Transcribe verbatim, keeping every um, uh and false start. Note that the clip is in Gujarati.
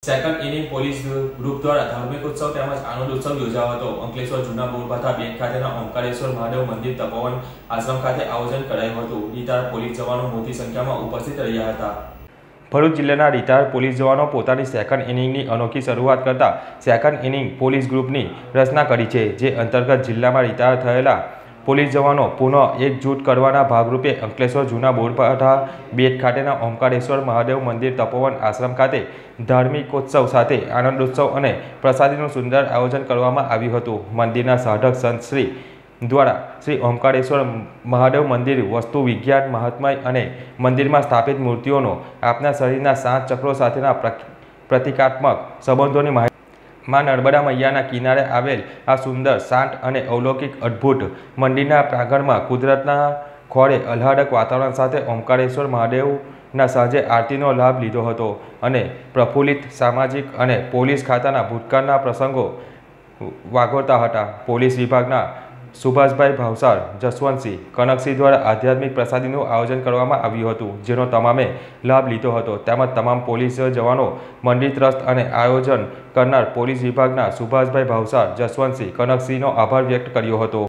સેકન્ડ ઇનિંગ પોલીસ ગ્રુપ દ્વારા ધાર્મિક ઉત્સવ તેમજ આનંદ ઉત્સવ યોજાયો હતો। અંકલેશ્વર જૂના બોરભાઠા બેટ ખાતેના ઓમકારેશ્વર મહાદેવ મંદિર તપોવન આશ્રમ ખાતે આયોજન કરાયું હતું। રિટાયર્ડ પોલીસ જવાનો મોટી સંખ્યામાં ઉપસ્થિત રહ્યા હતા। ભરૂચ જિલ્લાના રિટાયર્ડ પોલીસ જવાનો પોતાની સેકન્ડ ઇનિંગની અનોખી શરૂઆત કરતા સેકન્ડ ઇનિંગ પોલીસ ગ્રુપની રચના કરી છે, જે અંતર્ગત જિલ્લામાં રિટાયર થયેલા પોલીસ જવાનો પુનઃ એકજૂટ કરવાના ભાગરૂપે અંકલેશ્વર જૂના બોરભાઠા બેટ ખાતેના ઓમકારેશ્વર મહાદેવ મંદિર તપોવન આશ્રમ ખાતે ધાર્મિકોત્સવ સાથે આનંદોત્સવ અને પ્રસાદીનું સુંદર આયોજન કરવામાં આવ્યું હતું। મંદિરના સાધક સંત શ્રી દ્વારા શ્રી ઓમકારેશ્વર મહાદેવ મંદિર વસ્તુ વિજ્ઞાન મહાત્મય અને મંદિરમાં સ્થાપિત મૂર્તિઓનો આપના શરીરના સાત ચક્રો સાથેના પ્રતિકાત્મક સંબંધોની માહિતી માં નર્મદા મૈયાના કિનારે આવેલ આ સુંદર શાંત અને અલૌકિક અદ્ભુત મંદિરના પ્રાંગણમાં કુદરતના ખોળે આહ્લાદક વાતાવરણ સાથે ઓમકારેશ્વર મહાદેવના સાંજે આરતીનો લાભ લીધો હતો અને પ્રફુલ્લિત સામાજિક અને પોલીસ ખાતાના ભૂતકાળના પ્રસંગો વાગોળતા હતા। પોલીસ વિભાગના સુભાષભાઈ ભાવસાર, જસવંતસિંહ, કનકસિંહ દ્વારા આધ્યાત્મિક પ્રસાદીનું આયોજન કરવામાં આવ્યું હતું, જેનો તમામે લાભ લીધો હતો। તેમજ તમામ પોલીસ જવાનો, મંદિર ટ્રસ્ટ અને આયોજન કરનાર પોલીસ વિભાગના સુભાષભાઈ ભાવસાર, જસવંતસિંહ, કનકસિંહનો આભાર વ્યક્ત કર્યો હતો।